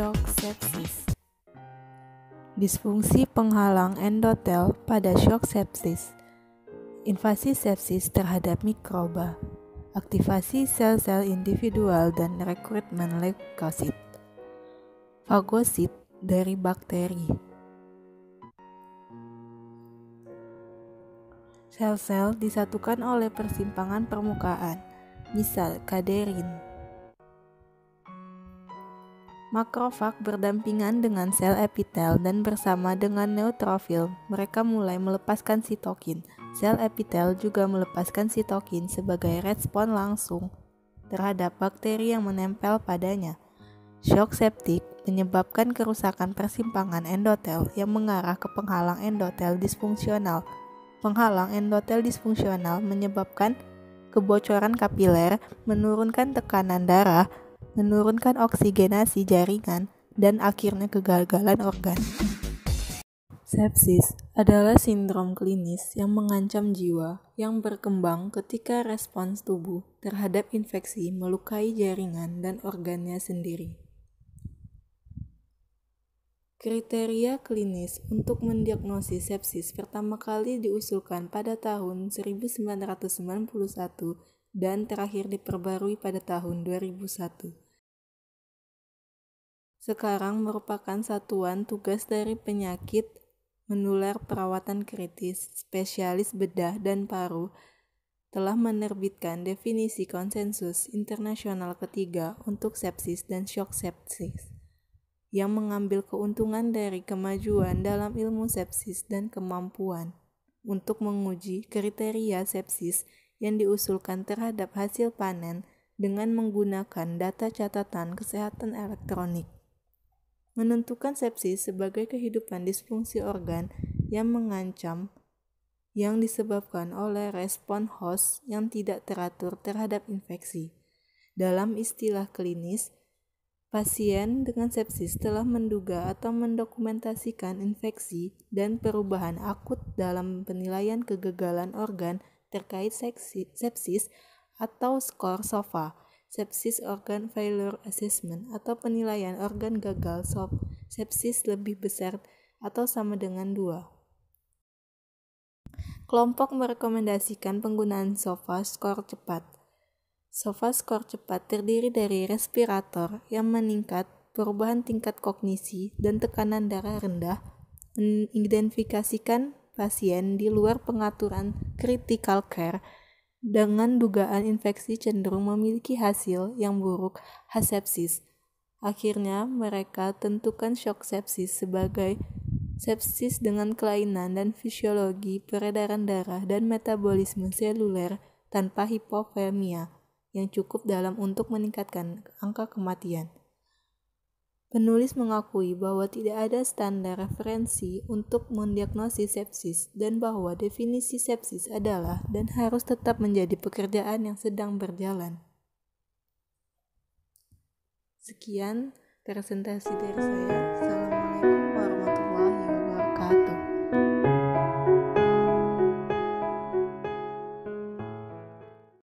Shock sepsis. Disfungsi penghalang endotel pada shock sepsis. Invasi sepsis terhadap mikroba. Aktivasi sel-sel individual dan rekrutmen leukosit. Fagosit dari bakteri. Sel-sel disatukan oleh persimpangan permukaan, misal kaderin. Makrofag berdampingan dengan sel epitel dan bersama dengan neutrofil, mereka mulai melepaskan sitokin. Sel epitel juga melepaskan sitokin sebagai respon langsung terhadap bakteri yang menempel padanya. Shock septik menyebabkan kerusakan persimpangan endotel yang mengarah ke penghalang endotel disfungsional. Penghalang endotel disfungsional menyebabkan kebocoran kapiler, menurunkan tekanan darah, menurunkan oksigenasi jaringan, dan akhirnya kegagalan organ. Sepsis adalah sindrom klinis yang mengancam jiwa yang berkembang ketika respons tubuh terhadap infeksi melukai jaringan dan organnya sendiri. Kriteria klinis untuk mendiagnosis sepsis pertama kali diusulkan pada tahun 1991 dan terakhir diperbarui pada tahun 2001. Sekarang merupakan satuan tugas dari penyakit menular perawatan kritis, spesialis bedah dan paru telah menerbitkan definisi konsensus internasional ketiga untuk sepsis dan shock sepsis yang mengambil keuntungan dari kemajuan dalam ilmu sepsis dan kemampuan untuk menguji kriteria sepsis yang diusulkan terhadap hasil panen dengan menggunakan data catatan kesehatan elektronik. Menentukan sepsis sebagai kehidupan disfungsi organ yang mengancam yang disebabkan oleh respon host yang tidak teratur terhadap infeksi. Dalam istilah klinis, pasien dengan sepsis telah menduga atau mendokumentasikan infeksi dan perubahan akut dalam penilaian kegagalan organ terkait sepsis atau skor SOFA, Sepsis Organ Failure Assessment, atau penilaian organ gagal sepsis lebih besar atau sama dengan 2. Kelompok merekomendasikan penggunaan SOFA skor cepat. SOFA skor cepat terdiri dari respirator yang meningkat, perubahan tingkat kognisi, dan tekanan darah rendah, mengidentifikasikan pasien di luar pengaturan critical care dengan dugaan infeksi cenderung memiliki hasil yang buruk khas sepsis. Akhirnya, mereka tentukan shock sepsis sebagai sepsis dengan kelainan dan fisiologi peredaran darah dan metabolisme seluler tanpa hipovolemia yang cukup dalam untuk meningkatkan angka kematian. Penulis mengakui bahwa tidak ada standar referensi untuk mendiagnosis sepsis dan bahwa definisi sepsis adalah dan harus tetap menjadi pekerjaan yang sedang berjalan. Sekian presentasi dari saya.